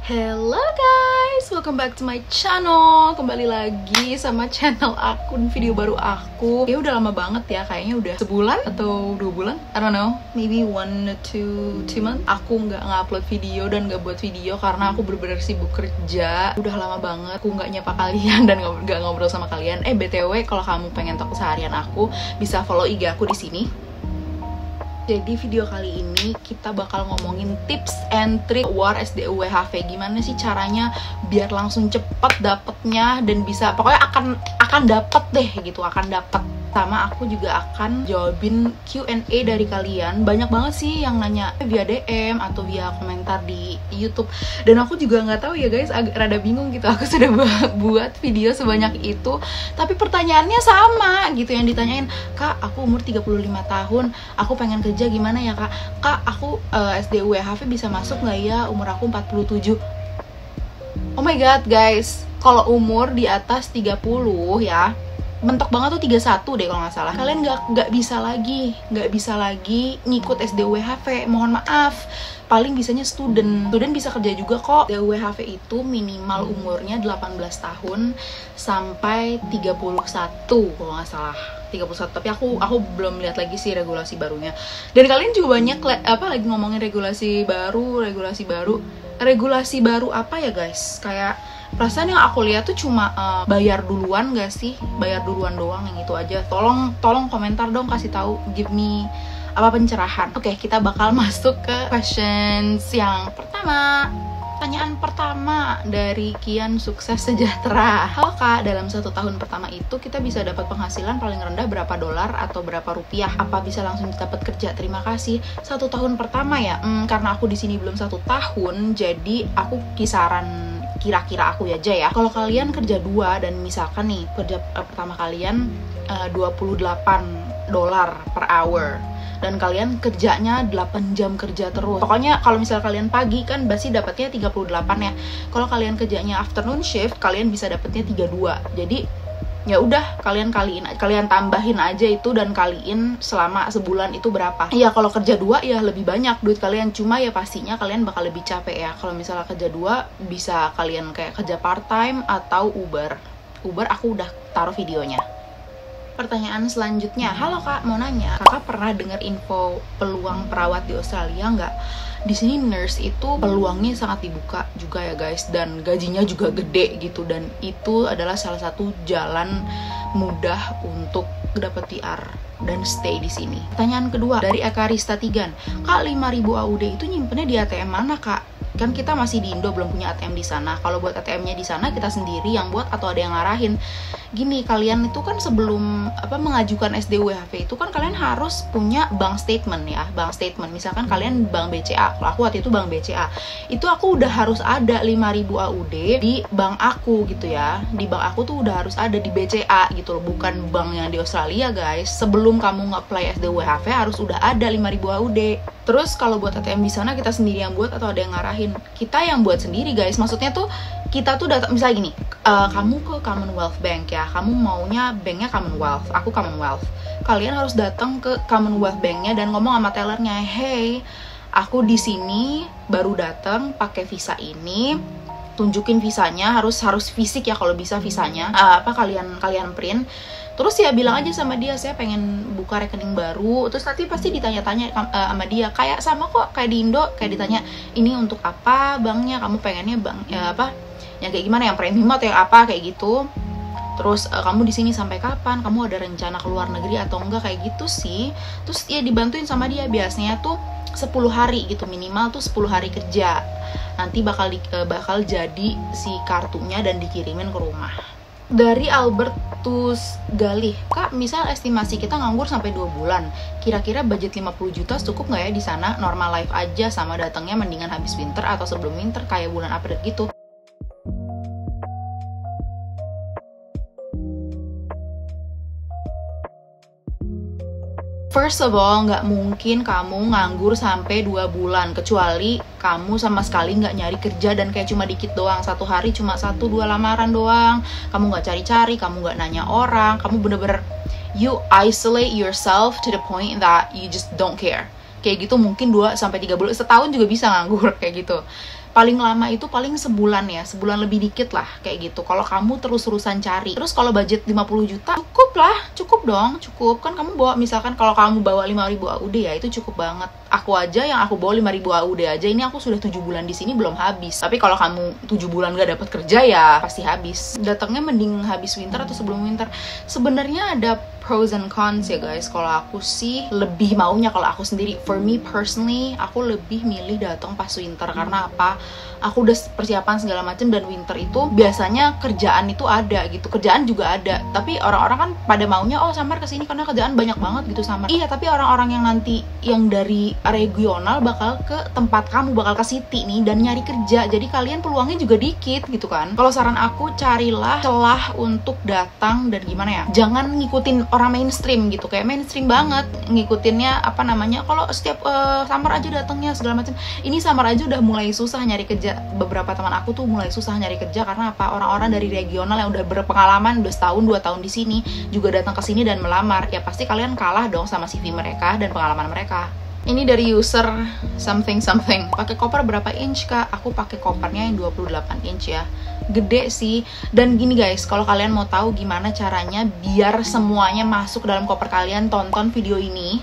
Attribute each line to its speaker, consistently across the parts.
Speaker 1: Hello guys, welcome back to my channel. Kembali lagi sama channel aku, video baru aku. Ya udah lama banget ya, kayaknya udah sebulan atau 2 bulan, I don't know, maybe 1 to 2 months aku nggak upload video dan nggak buat video karena aku bener-bener sibuk kerja. Udah lama banget aku nggak nyapa kalian dan nggak ngobrol sama kalian. BTW kalau kamu pengen tahu keseharian aku, bisa follow IG aku di sini. Jadi video kali ini kita bakal ngomongin tips and trick war SDUWHV. Gimana sih caranya biar langsung cepet dapetnya dan bisa, pokoknya akan dapet deh gitu, akan dapet. Sama aku juga akan jawabin Q&A dari kalian. Banyak banget sih yang nanya via DM atau via komentar di YouTube. Dan aku juga nggak tahu ya guys, agak rada bingung gitu. Aku sudah buat video sebanyak itu, tapi pertanyaannya sama gitu. Yang ditanyain, "Kak, aku umur 35 tahun, aku pengen kerja gimana ya kak? Kak, aku SDUWHV bisa masuk nggak ya? Umur aku 47." Oh my god guys, kalau umur di atas 30 ya, mentok banget tuh 31 deh kalau nggak salah. Kalian nggak bisa lagi ngikut SDUWHV. Mohon maaf, paling bisanya student bisa kerja juga kok. SDUWHV itu minimal umurnya 18 tahun sampai 31 kalau nggak salah. 31, tapi aku belum lihat lagi sih regulasi barunya. Dan kalian juga banyak lagi ngomongin regulasi baru apa ya guys? Kayak perasaan yang aku lihat tuh cuma bayar duluan gak sih? Bayar duluan doang, yang itu aja. Tolong komentar dong, kasih tahu, give me pencerahan. Oke, kita bakal masuk ke questions yang pertama. Pertanyaan pertama dari Kian Sukses Sejahtera. Halo kak, dalam 1 tahun pertama itu kita bisa dapat penghasilan paling rendah berapa dolar atau berapa rupiah? Apa bisa langsung dapat kerja? Terima kasih. 1 tahun pertama ya, karena aku di sini belum 1 tahun, jadi aku kisaran kira-kira aku aja ya. Kalau kalian kerja 2 dan misalkan nih kerja pertama kalian 28 dolar per hour dan kalian kerjanya 8 jam kerja terus. Pokoknya kalau misal kalian pagi kan pasti dapatnya 38 ya. Kalau kalian kerjanya afternoon shift, kalian bisa dapatnya 32. Jadi ya udah, kalian tambahin aja itu dan kaliin selama sebulan itu berapa. Ya kalau kerja 2 ya lebih banyak duit kalian, cuma ya pastinya kalian bakal lebih capek ya. Kalau misalnya kerja 2 bisa kalian kayak kerja part time atau Uber aku udah taruh videonya. Pertanyaan selanjutnya, halo kak, mau nanya, kakak pernah dengar info peluang perawat di Australia nggak? Di sini nurse itu peluangnya sangat dibuka juga ya guys, dan gajinya juga gede gitu, dan itu adalah salah satu jalan mudah untuk dapat PR dan stay di sini. Pertanyaan kedua dari Akarista Tigan, kak 5.000 AUD itu nyimpennya di ATM mana kak? Kan kita masih di Indo, belum punya ATM di sana. Kalau buat ATM-nya di sana kita sendiri yang buat atau ada yang ngarahin. Gini, kalian itu kan sebelum mengajukan SDUWHV itu kan kalian harus punya bank statement ya, bank statement. Misalkan kalian bank BCA, kalau aku waktu itu bank BCA, itu aku udah harus ada 5.000 AUD di bank aku gitu ya. Di bank aku tuh udah harus ada di BCA gitu loh, bukan bank yang di Australia guys. Sebelum kamu nge-apply SDUWHV harus udah ada 5.000 AUD. Terus kalau buat ATM di sana kita sendiri yang buat atau ada yang ngarahin? Kita yang buat sendiri guys. Maksudnya tuh kita tuh datang, misalnya gini, kamu ke Commonwealth Bank ya, kamu maunya banknya Commonwealth, aku Commonwealth. Kalian harus datang ke Commonwealth Banknya dan ngomong sama tellernya, hey, aku di sini baru datang pakai visa ini, tunjukin visanya, harus fisik ya kalau bisa visanya, kalian print. Terus ya bilang aja sama dia, saya pengen buka rekening baru. Terus nanti pasti ditanya-tanya sama dia, kayak sama kok kayak di Indo, kayak ditanya ini untuk apa banknya, kamu pengennya bank yang kayak gimana, yang premium atau yang apa kayak gitu. Terus kamu di sini sampai kapan, kamu ada rencana ke luar negeri atau enggak, kayak gitu sih. Terus ya dibantuin sama dia, biasanya tuh 10 hari gitu, minimal tuh 10 hari kerja. Nanti bakal jadi si kartunya dan dikirimin ke rumah. Dari Albertus Galih, kak, misal estimasi kita nganggur sampai 2 bulan, kira-kira budget 50 juta cukup nggak ya di sana? Normal life aja sama datangnya mendingan habis winter atau sebelum winter kayak bulan April gitu. First of all, nggak mungkin kamu nganggur sampai 2 bulan, kecuali kamu sama sekali nggak nyari kerja dan kayak cuma dikit doang, 1 hari cuma 1-2 lamaran doang, kamu nggak cari-cari, kamu nggak nanya orang, kamu bener-bener you isolate yourself to the point that you just don't care. Kayak gitu mungkin 2-3 bulan, setahun juga bisa nganggur kayak gitu. paling lama itu paling sebulan ya, sebulan lebih dikit lah kayak gitu. Kalau kamu terus-terusan cari. Terus kalau budget 50 juta cukup lah, cukup dong, cukup. Kan kamu bawa, misalkan kalau kamu bawa 5.000 AUD ya itu cukup banget. Aku aja yang aku bawa 5.000 AUD aja, ini aku sudah 7 bulan di sini belum habis. Tapi kalau kamu 7 bulan gak dapat kerja ya pasti habis. Datangnya mending habis winter atau sebelum winter. Sebenarnya ada pros and cons ya guys. Kalau aku sih lebih maunya, kalau aku sendiri, for me personally, aku lebih milih datang pas winter. Karena apa? Aku udah persiapan segala macam, dan winter itu biasanya kerjaan itu ada gitu, kerjaan juga ada. Tapi orang-orang kan pada maunya oh Samar kesini karena kerjaan banyak banget gitu Samar. Iya, tapi orang-orang yang nanti yang dari regional bakal ke tempat kamu, bakal ke city nih dan nyari kerja. Jadi kalian peluangnya juga dikit gitu kan. Kalau saran aku, carilah celah untuk datang, dan gimana ya, jangan ngikutin orang mainstream gitu, kayak mainstream banget ngikutinnya apa namanya. Kalau setiap Samar aja datangnya segala macam, ini Samar aja udah mulai susah nyari kerja. Beberapa teman aku tuh mulai susah nyari kerja karena apa? Orang-orang dari regional yang udah berpengalaman, udah setahun 2 tahun di sini juga datang ke sini dan melamar. Ya pasti kalian kalah dong sama CV mereka dan pengalaman mereka. Ini dari user something. Pakai koper berapa inch kak? Aku pakai kopernya yang 28 inch ya. Gede sih. Dan gini guys, kalau kalian mau tahu gimana caranya biar semuanya masuk dalam koper kalian, tonton video ini.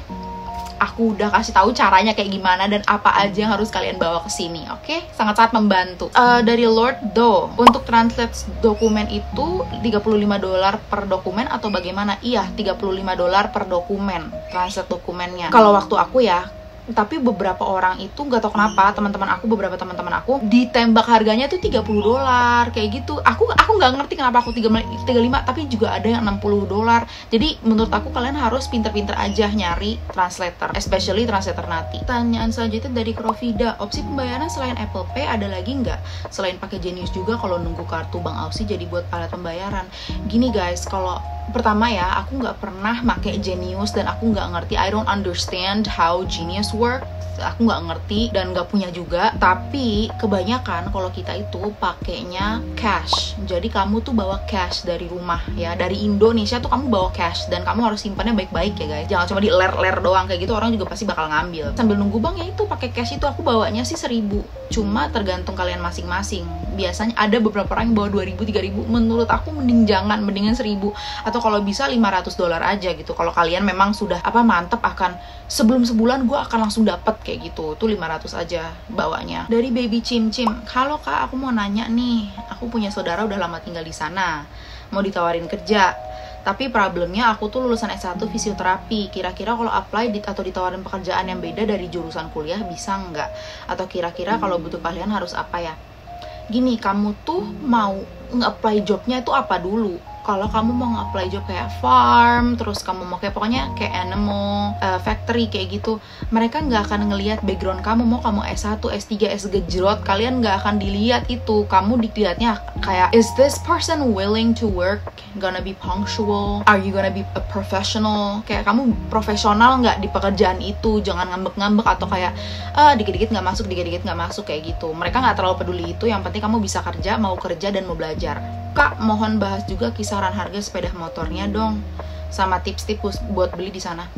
Speaker 1: Aku udah kasih tahu caranya kayak gimana dan apa aja yang harus kalian bawa ke sini, oke? Sangat-sangat membantu. Dari Lord Do, untuk translate dokumen itu $35 per dokumen atau bagaimana? Iya, $35 per dokumen translate dokumennya. Kalau waktu aku ya, tapi beberapa orang itu nggak tahu kenapa, beberapa teman-teman aku ditembak harganya tuh $30 kayak gitu. Aku nggak ngerti kenapa aku 35, tapi juga ada yang $60. Jadi menurut aku kalian harus pinter-pinter aja nyari translator, especially translator Nati. Pertanyaan selanjutnya dari Crofida, opsi pembayaran selain Apple Pay ada lagi nggak? Selain pakai Genius juga kalau nunggu kartu Bank Aussie jadi buat alat pembayaran. Gini guys, kalau pertama ya, aku nggak pernah pakai Genius dan aku nggak ngerti, I don't understand how Genius work. Aku nggak ngerti dan nggak punya juga. Tapi kebanyakan kalau kita itu pakainya cash. Jadi kamu tuh bawa cash dari rumah ya, dari Indonesia tuh kamu bawa cash dan kamu harus simpannya baik-baik ya guys. Jangan cuma di ler-ler doang kayak gitu, orang juga pasti bakal ngambil. Sambil nunggu bang ya itu pakai cash itu aku bawanya sih 1.000. Cuma tergantung kalian masing-masing. Biasanya ada beberapa orang yang bawa 2.000, 3.000. Menurut aku mendingan 1.000 atau kalau bisa $500 aja gitu. Kalau kalian memang sudah mantep akan sebelum sebulan gue akan langsung dapet kayak gitu, tuh 500 aja bawanya. Dari Baby Cim, halo kak, aku mau nanya nih, aku punya saudara udah lama tinggal di sana, mau ditawarin kerja. Tapi problemnya aku tuh lulusan S1 fisioterapi. Kira-kira kalau apply atau ditawarin pekerjaan yang beda dari jurusan kuliah bisa nggak? Atau kira-kira kalau butuh kalian harus apa ya? Gini, kamu tuh mau nge-apply jobnya itu apa dulu? Kalau kamu mau nge-apply job kayak farm, terus kamu mau kayak pokoknya kayak animal factory kayak gitu, mereka nggak akan ngelihat background kamu. Mau kamu S1, S3, S-gejrot, kalian nggak akan dilihat itu. Kamu dilihatnya kayak, is this person willing to work, gonna be punctual, are you gonna be a professional? Kayak kamu profesional nggak di pekerjaan itu, jangan ngambek-ngambek atau kayak dikit-dikit nggak masuk kayak gitu. Mereka nggak terlalu peduli itu, yang penting kamu bisa kerja, mau kerja dan mau belajar. Kak, mohon bahas juga kisaran harga sepeda motornya dong, sama tips-tips buat beli di sana.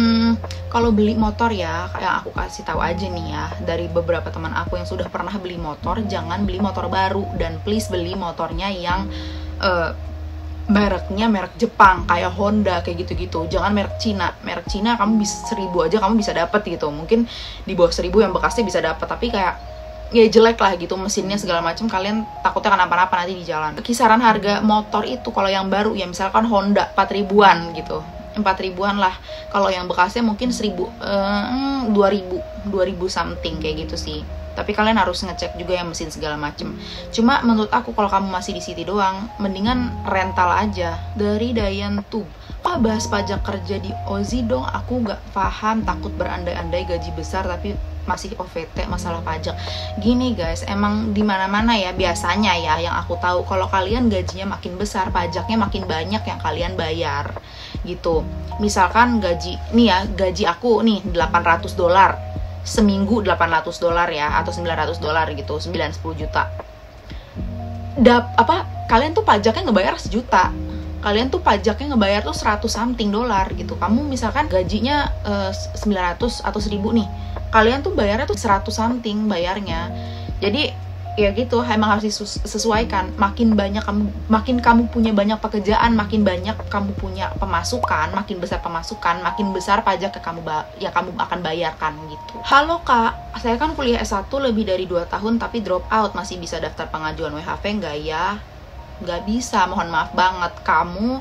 Speaker 1: Kalau beli motor ya, yang aku kasih tahu aja nih ya, dari beberapa teman aku yang sudah pernah beli motor, jangan beli motor baru, dan please beli motornya yang mereknya merek Jepang kayak Honda kayak gitu-gitu. Jangan merek Cina. Merek Cina kamu bisa 1.000 aja kamu bisa dapet gitu. Mungkin di bawah 1.000 yang bekasnya bisa dapet, tapi kayak ya jelek lah gitu, mesinnya segala macam, kalian takutnya kenapa-napa nanti di jalan. Kisaran harga motor itu kalau yang baru ya misalkan Honda 4.000-an gitu, 4.000-an lah. Kalau yang bekasnya mungkin 2.000 something kayak gitu sih. Tapi kalian harus ngecek juga yang mesin segala macem. Cuma menurut aku kalau kamu masih di city doang, mendingan rental aja. Dari Dayan Tube, bahas pajak kerja di Aussie dong, aku nggak paham, takut berandai-andai gaji besar tapi masih OVT masalah pajak. Gini guys, emang di mana-mana ya biasanya ya yang aku tahu, kalau kalian gajinya makin besar, pajaknya makin banyak yang kalian bayar gitu. Misalkan gaji aku nih $800 seminggu, $800 ya, atau $900 gitu, 9-10 juta. Kalian tuh pajaknya ngebayar 1 juta. Kalian tuh pajaknya ngebayar tuh 100 something dolar gitu. Kamu misalkan gajinya 900 atau 1.000 nih, kalian tuh bayarnya tuh 100 something bayarnya. Jadi ya gitu, emang harus disesuaikan. Makin kamu punya banyak pekerjaan, makin banyak kamu punya pemasukan, makin besar pemasukan, makin besar pajak kamu akan bayarkan gitu. Halo kak, saya kan kuliah S1 lebih dari 2 tahun tapi drop out, masih bisa daftar pengajuan WHV nggak ya? Nggak bisa, mohon maaf banget. Kamu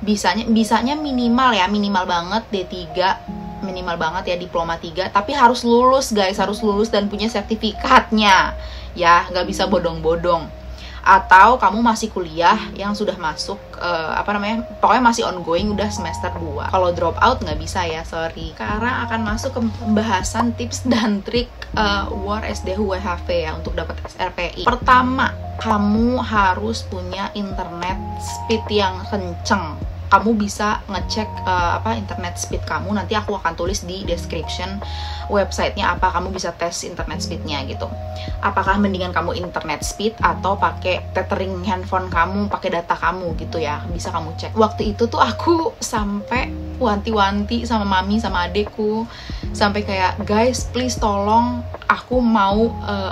Speaker 1: bisanya minimal banget D3, minimal banget ya diploma 3, tapi harus lulus guys, harus lulus dan punya sertifikatnya ya, nggak bisa bodong-bodong. Atau kamu masih kuliah yang sudah masuk pokoknya masih ongoing, udah semester 2. Kalau drop out nggak bisa ya, sorry. Sekarang akan masuk ke pembahasan tips dan trik WAR SDHU WHV ya untuk dapat SRPI. Pertama, kamu harus punya internet speed yang kenceng. Kamu bisa ngecek internet speed kamu, nanti aku akan tulis di description websitenya apa, kamu bisa tes internet speednya gitu. Apakah mendingan kamu internet speed atau pakai tethering handphone kamu, pakai data kamu gitu ya, bisa kamu cek. Waktu itu tuh aku sampai wanti-wanti sama mami sama adekku, sampai kayak guys please tolong aku mau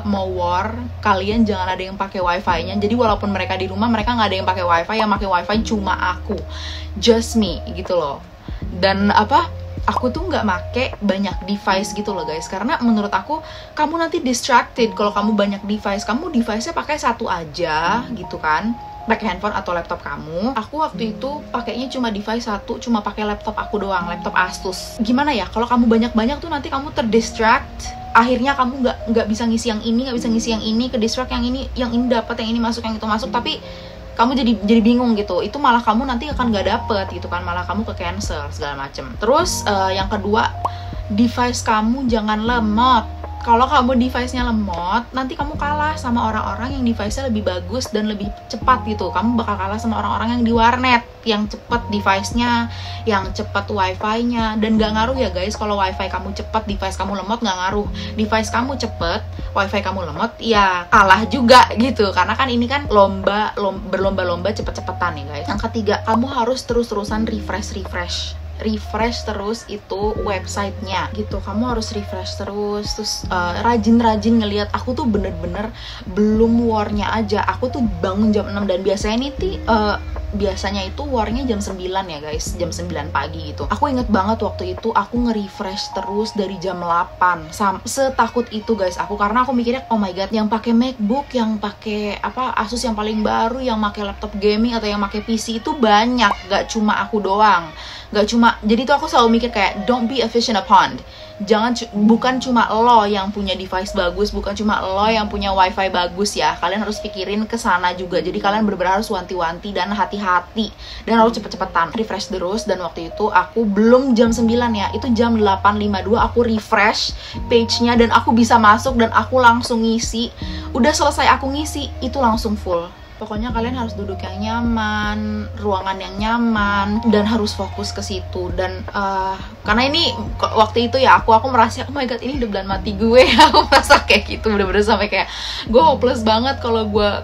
Speaker 1: war, kalian jangan ada yang pakai wifi-nya. Jadi walaupun mereka di rumah, mereka nggak ada yang pakai wifi, yang pakai wifi cuma aku, just me gitu loh. Dan aku tuh nggak make banyak device gitu loh guys, karena menurut aku kamu nanti distracted kalau kamu banyak device. Kamu device-nya pakai satu aja gitu kan, pakai handphone atau laptop kamu. Aku waktu itu pakainya cuma device satu, cuma pakai laptop aku doang, laptop Asus. Gimana ya, kalau kamu banyak-banyak tuh nanti kamu terdistract, akhirnya kamu nggak bisa ngisi yang ini, nggak bisa ngisi yang ini, ke distract yang ini dapat, yang ini masuk, yang itu masuk, tapi kamu jadi bingung gitu. Itu malah kamu nanti akan nggak dapet gitu kan, malah kamu ke cancel segala macem. Terus yang kedua, device kamu jangan lemot. Kalau kamu device-nya lemot, nanti kamu kalah sama orang-orang yang device-nya lebih bagus dan lebih cepat gitu. Kamu bakal kalah sama orang-orang yang di warnet, yang cepat device-nya, yang cepat wifi-nya. Dan gak ngaruh ya guys, kalau wifi kamu cepat, device kamu lemot, gak ngaruh. Device kamu cepat, wifi kamu lemot, ya kalah juga gitu. Karena kan ini kan berlomba-lomba cepet-cepetan ya guys. Yang ketiga, kamu harus terus-terusan refresh terus itu websitenya gitu. Kamu harus refresh terus rajin-rajin ngelihat. Aku tuh bener-bener belum warnya aja, aku tuh bangun jam 6 dan biasanya itu warnya jam 9 ya guys, jam 9 pagi gitu. Aku inget banget waktu itu aku nge-refresh terus dari jam 8. Setakut itu guys aku, karena aku mikirnya oh my god, yang pakai MacBook, yang pakai Asus yang paling baru, yang pakai laptop gaming atau yang pakai PC itu banyak, gak cuma aku doang. Jadi tuh aku selalu mikir kayak don't be a fish in a pond. Bukan cuma lo yang punya device bagus, bukan cuma lo yang punya wifi bagus ya. Kalian harus pikirin ke sana juga. Jadi kalian benar-benar harus wanti-wanti dan hati-hati dan harus cepet-cepetan refresh terus. Dan waktu itu aku belum jam 9 ya, itu jam 8.52 aku refresh page-nya dan aku bisa masuk dan aku langsung ngisi. Udah selesai aku ngisi, itu langsung full. Pokoknya kalian harus duduk yang nyaman, ruangan yang nyaman, dan harus fokus ke situ. Dan karena ini waktu itu ya aku merasa oh my god, ini udah bulan mati gue. Aku merasa kayak gitu, bener-bener sampai kayak gue hopeless banget. Kalau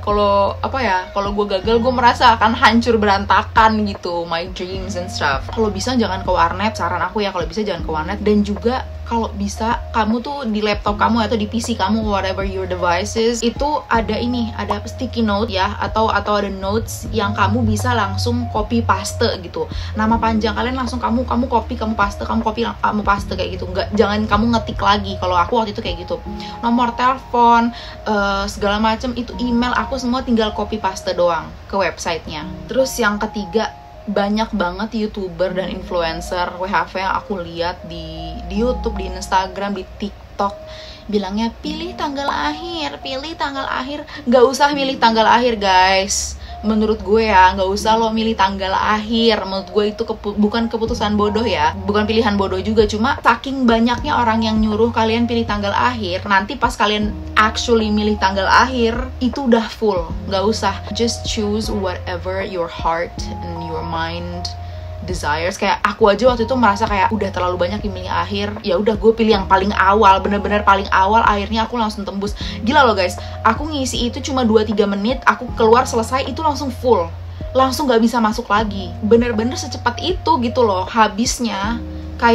Speaker 1: gue gagal, gue merasa akan hancur berantakan gitu, my dreams and stuff. Kalau bisa jangan ke warnet, saran aku ya, kalau bisa jangan ke warnet. Dan juga kalau bisa kamu tuh di laptop kamu atau di PC kamu, whatever your devices, itu ada sticky note ya, atau ada notes yang kamu bisa langsung copy paste gitu. Nama panjang kalian langsung kamu copy, kamu paste kayak gitu. Jangan kamu ngetik lagi. Kalau aku waktu itu kayak gitu, nomor telepon segala macam, itu email aku semua tinggal copy paste doang ke websitenya. Terus yang ketiga, banyak banget YouTuber dan influencer WHV yang aku lihat di YouTube, di Instagram, di TikTok, bilangnya pilih tanggal akhir. Gak usah milih tanggal akhir guys. Menurut gue ya, gak usah lo milih tanggal akhir. Menurut gue itu bukan keputusan bodoh ya, bukan pilihan bodoh juga. Cuma saking banyaknya orang yang nyuruh kalian pilih tanggal akhir, nanti pas kalian actually milih tanggal akhir, itu udah full. Gak usah, just choose whatever your heart and your mind desires. Kayak aku aja waktu itu merasa kayak udah terlalu banyak yang milih akhir, ya udah gue pilih yang paling awal, bener-bener paling awal. Akhirnya aku langsung tembus. Gila loh guys, aku ngisi itu cuma 2-3 menit, aku keluar selesai itu langsung full, langsung gak bisa masuk lagi. Bener-bener secepat itu gitu loh habisnya. Kayak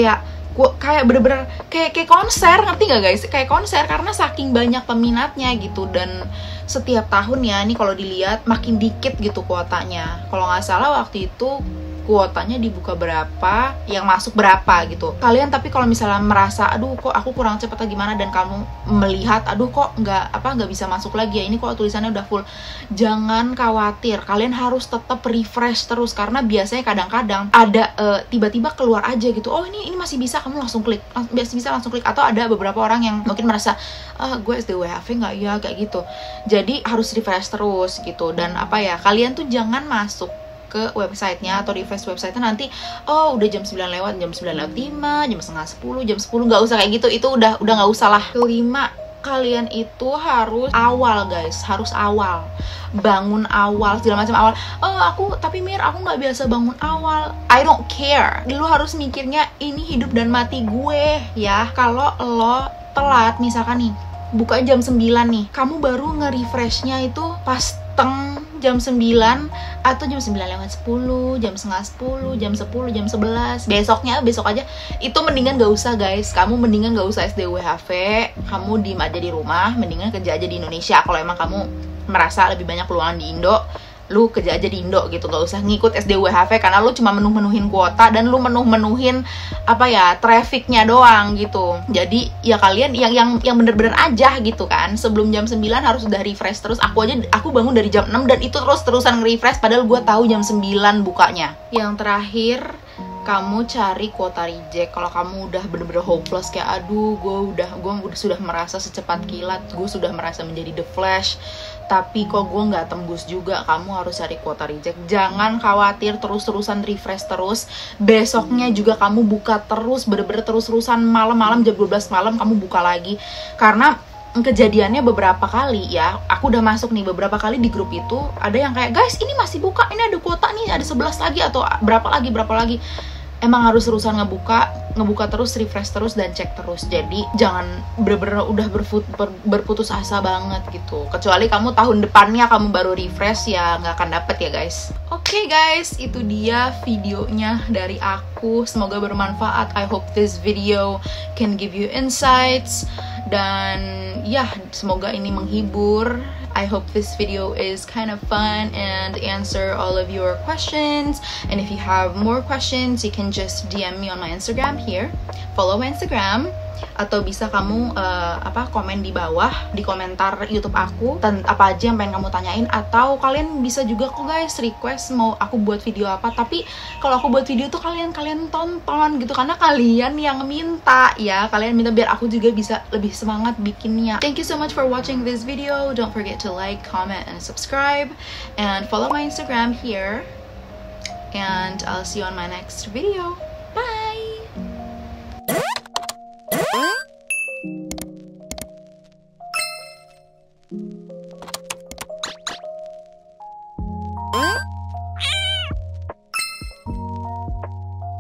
Speaker 1: Gua kayak bener-bener kayak konser, ngerti gak guys? Kayak konser karena saking banyak peminatnya gitu. Dan setiap tahun ya, nih kalau dilihat makin dikit gitu kuotanya. Kalau nggak salah waktu itu kuotanya dibuka berapa, yang masuk berapa gitu. Kalian tapi kalau misalnya merasa aduh kok aku kurang cepat atau gimana, dan kamu melihat aduh kok nggak bisa masuk lagi ya, ini kok tulisannya udah full, jangan khawatir. Kalian harus tetap refresh terus, karena biasanya kadang-kadang ada tiba-tiba keluar aja gitu, oh ini masih bisa, kamu langsung klik, bisa langsung klik. Atau ada beberapa orang yang mungkin merasa gue SDWHV nggak ya, kayak gitu. Jadi harus refresh terus gitu. Dan apa ya, kalian tuh jangan masuk ke websitenya atau refresh websitenya nanti oh udah jam 9 lewat, jam 9 lewat 5, jam setengah 10, jam 10, nggak usah kayak gitu. Itu udah nggak usah lah. Kelima, kalian itu harus awal guys, harus awal, bangun awal, segala macam awal. Oh tapi Mir, aku nggak biasa bangun awal. I don't care. Lu harus mikirnya ini hidup dan mati gue ya. Kalau lo telat misalkan nih buka jam 9 nih, kamu baru nge-refreshnya itu pas jam 9 atau jam 9 lewat 10, jam setengah 10, jam 10, jam 11, besok aja, itu mendingan gak usah guys. Kamu mendingan gak usah SDWHV, kamu diem aja di rumah, mendingan kerja aja di Indonesia. Kalau emang kamu merasa lebih banyak peluang di Indo, lu kerja aja di Indo gitu, gak usah ngikut SDWHV karena lu cuma menuhin kuota dan lu menuhin apa ya, trafficnya doang gitu. Jadi ya kalian yang bener-bener aja gitu kan, sebelum jam 9 harus udah refresh terus. Aku bangun dari jam 6 dan itu terus-terusan nge-refresh padahal gue tahu jam 9 bukanya. Yang terakhir, kamu cari kuota reject. Kalau kamu udah bener-bener hopeless, kayak aduh gue sudah merasa secepat kilat, gue sudah merasa menjadi The Flash, tapi kok gue nggak tembus juga, kamu harus cari kuota reject. Jangan khawatir, terus-terusan refresh terus. Besoknya juga kamu buka terus, bener-bener terus-terusan, malam-malam jam 12 malam kamu buka lagi. Karena kejadiannya beberapa kali ya, aku udah masuk nih beberapa kali di grup itu, ada yang kayak guys ini masih buka, ini ada kuota nih, ada 11 lagi atau berapa lagi. Emang harus terusan ngebuka terus, refresh terus, dan cek terus. Jadi jangan bener-bener udah berputus asa banget gitu. Kecuali kamu tahun depannya kamu baru refresh, ya nggak akan dapet ya guys. Oke guys, itu dia videonya dari aku. Semoga bermanfaat. I hope this video can give you insights. Dan ya, semoga ini menghibur. I hope this video is kind of fun and answer all of your questions. And if you have more questions, you can just DM me on my Instagram here. Follow my Instagram. Atau bisa kamu komen di bawah di komentar YouTube aku apa aja yang pengen kamu tanyain. Atau kalian bisa juga kok guys request mau aku buat video apa. Tapi kalau aku buat video tuh kalian tonton gitu, karena kalian yang minta ya, kalian minta biar aku juga bisa lebih semangat bikinnya. Thank you so much for watching this video. Don't forget to like, comment, and subscribe, and follow my Instagram here. And I'll see you on my next video.